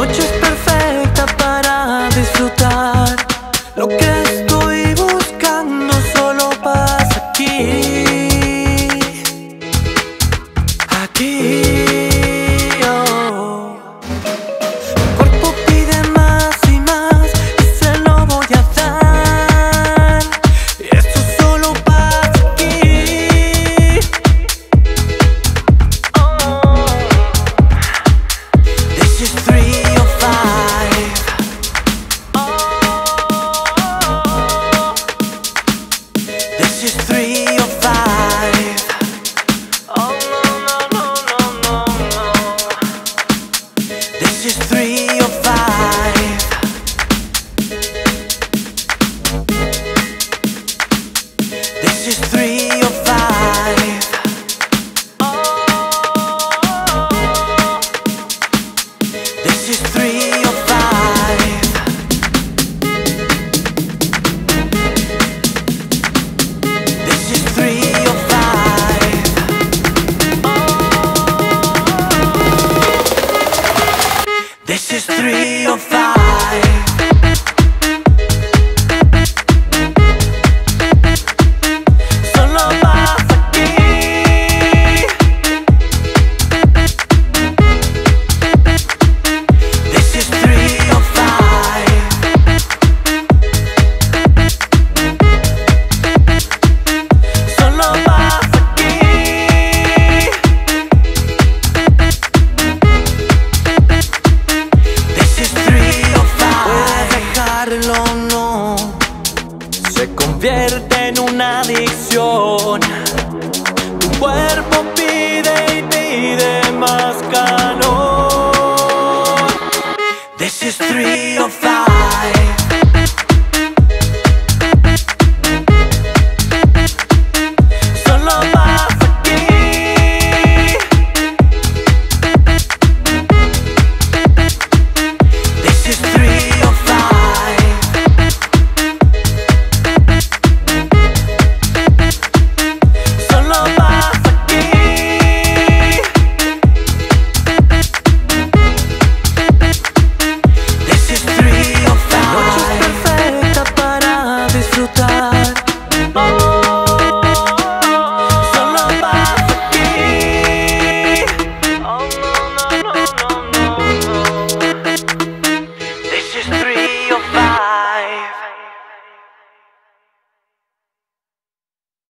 noche es perfecta para disfrutar. Lo que estoy buscando solo pasa aquí, aquí. Oh. Mi cuerpo pide más y más y se lo voy a dar. Y esto solo pasa aquí. Oh. This is 3 or 5. This is 3 or 5. Oh no no no no no no. This is 3 or 5. This is 3 or 5. Oh, this is 3 or 5. This is 3 or 5. This is 3 or 5. Solo pasa aquí. This is 3 or 5. Solo pasa aquí. This is 3 or 5. Puedes dejarlo o no, se convierte en una adicción. Tu cuerpo pide y pide más calor. This is 3 or 5.